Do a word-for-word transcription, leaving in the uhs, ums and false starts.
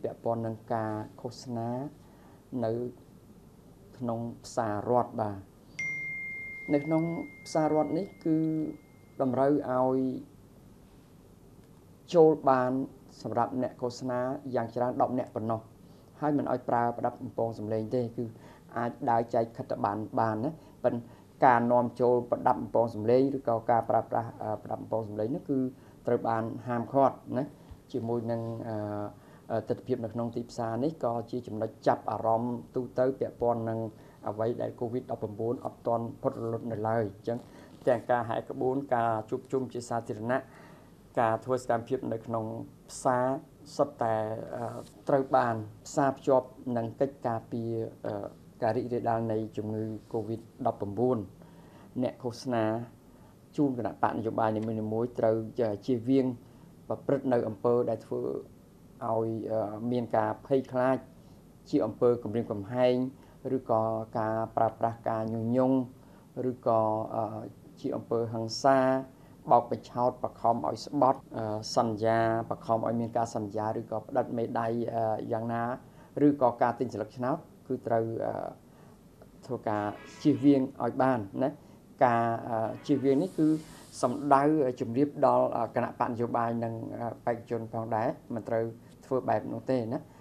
ពាក់ព័ន្ធនឹងការឃោសនានៅក្នុងផ្សាររដ្ឋបាទនៅក្នុងផ្សាររដ្ឋនេះគឺតម្រូវឲ្យចូលបានសម្រាប់អ្នកឃោសនាយ៉ាងច្រើនដប់អ្នកប៉ុណ្ណោះហើយមិនឲ្យប្រើប្រដាប់បំពងសម្លេងទេគឺអាចដើរចែកខិត្តប័ណ្ណបានណាប៉ុន្តែការនាំចូលប្រដាប់បំពងសម្លេងឬក៏ការប្រើប្រាស់ប្រដាប់បំពងសម្លេងនោះគឺត្រូវបានហាមឃាត់ណាជាមួយនឹងទស្សនវិជ្ជានៅក្នុងទីផ្សារនេះក៏ជាចំណុចចាប់អារម្មណ៍ទូទៅពាក់ព័ន្ធនឹងអ្វីដែល កូវីដ ដប់ប្រាំបួន អត់ទាន់ផុតរលត់នៅឡើយអញ្ចឹងទាំងការហែកក្បួនការជួបជុំជាសាធារណៈការធ្វើសកម្មភាពនៅក្នុងផ្សារសុទ្ធតែត្រូវបានផ្សារភ្ជាប់នឹងកិច្ចការពារការរីករាលដាលនៃជំងឺ កូវីដ ដប់ប្រាំបួន អ្នកឃោសនាជូនគណៈបកនយោបាយនីមួយៗត្រូវជៀសវាងប្រព្រឹត្តនៅអំពើដែលធ្វើឲ្យមានការភ័យខ្លាចជាអំពើគំរាមកំហែងឬក៏ការប្រើប្រាស់ការញុះញង់ឬក៏ជាអំពើហិង្សាបោកបញ្ឆោតបខំឲ្យស្បត់សន្យាបខំឲ្យមានការសន្យាឬក៏ផ្តិតមេដាយយ៉ាងណាឬក៏ការទិញស្លឹកឆ្នោតគឺត្រូវធ្វើការជៀសវាងឲ្យបានណាការជៀសវាងនេះគឺសំដៅជំរាបដល់គណៈបកនយោបាយនិងបេក្ខជនផងដែរមិនត្រូវធ្វើបែបនោះទេណា